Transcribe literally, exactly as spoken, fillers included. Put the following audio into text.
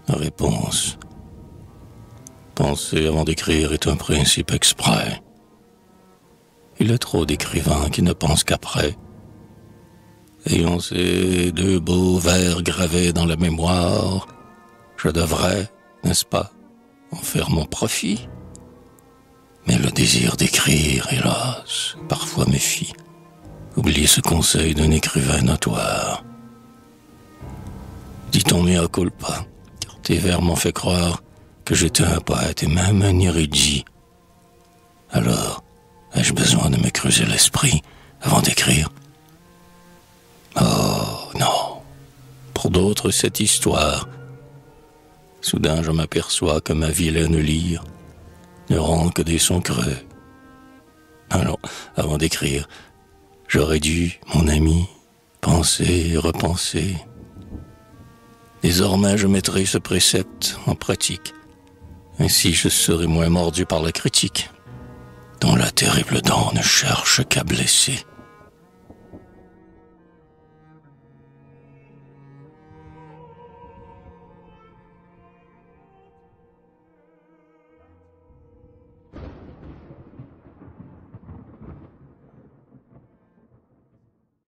Réponse. Penser avant d'écrire est un principe exprès. Il est trop d'écrivains qui ne pensent qu'après. Ayant ces deux beaux vers gravés dans la mémoire, je devrais, n'est-ce pas, en faire mon profit. Mais le désir d'écrire, hélas, parfois méfie. Oublie ce conseil d'un écrivain notoire. Dit-on mea culpa, car tes vers m'ont fait croire que j'étais un poète et même un érudit. Alors, ai-je besoin de me creuser l'esprit avant d'écrire? Oh, non. Pour d'autres, cette histoire. Soudain, je m'aperçois que ma vilaine lyre ne rend que des sons creux. Alors, avant d'écrire, j'aurais dû, mon ami, penser et repenser. Désormais, je mettrai ce précepte en pratique. Ainsi, je serai moins mordu par la critique, dont la terrible dent ne cherche qu'à blesser.